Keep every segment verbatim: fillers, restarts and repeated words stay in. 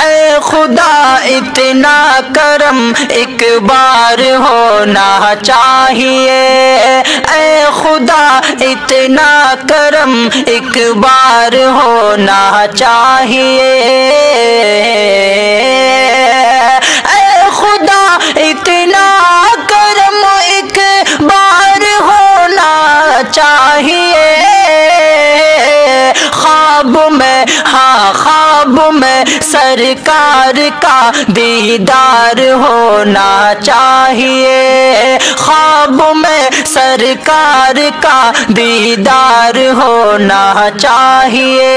اے خدا اتنا کرم ایک بار ہونا چاہیے، اے خدا اتنا کرم ایک بار ہونا چاہیے، اے خدا اتنا کرم ایک بار ہونا چاہیے، خواب میں ہاں خواب میں سرکار کا دیدار ہونا چاہیے، خواب میں سرکار کا دیدار ہونا چاہیے،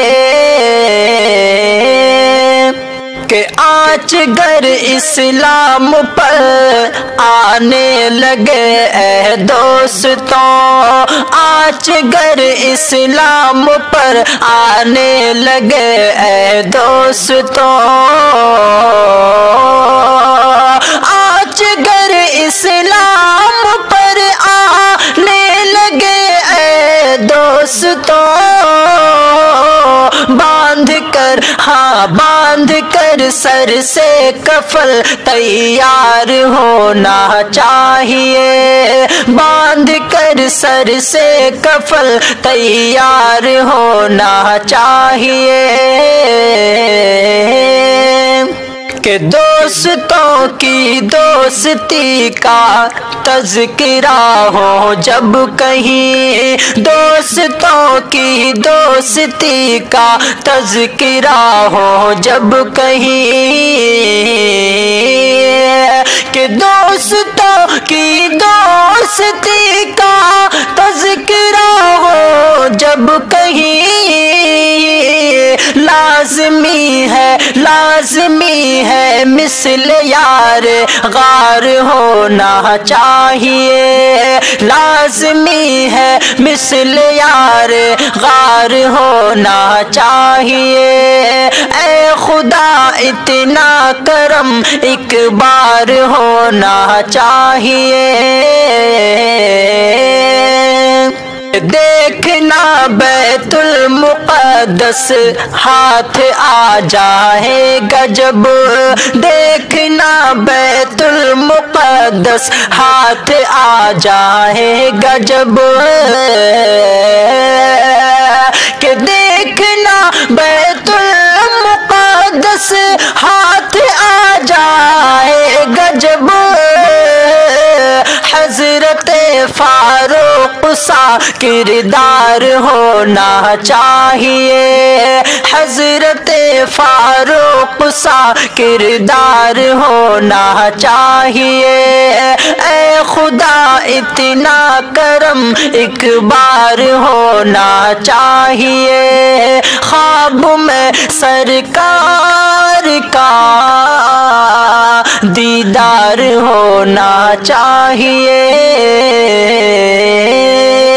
کہ آنچ گر اسلام پر آنے لگے اے دوستوں، آنچ گر اسلام پر آنے لگے اے دوستوں، آنچ گر اسلام پر آنے لگے اے دوستوں، باندھ کر ہاں باندھ کر سر سے کفل تیار ہونا چاہیے، باندھ کر سر سے کفل تیار ہونا چاہیے، کہ دوستوں کی دوستی کا تذکرہ ہو جب کہیں، دوستوں کی دوستی کا تذکرہ ہو جب کہیں، کہ دوستوں کی دوستی کا تذکرہ ہو جب کہیں، لازمی ہے لازمی ہے مثل یار غار ہونا چاہیے، لازمی ہے مثل یار غار ہونا چاہیے، اے خدا اتنا کرم ایک بار ہونا چاہیے، دیکھنا بیت المقدس ہاتھ آ جائے گا جب، دیکھنا بیت المقدس ہاتھ آ جائے گا جب، کہ دیکھنا بیت المقدس ہاتھ آ جائے گا جب، حضرت فاروق سا کردار ہونا چاہیے، حضرت فاروق سا کردار ہونا چاہیے، اے خدا اتنا کرم ایک بار ہونا چاہیے، خواب میں سرکار کا دیدار ہونا چاہیے۔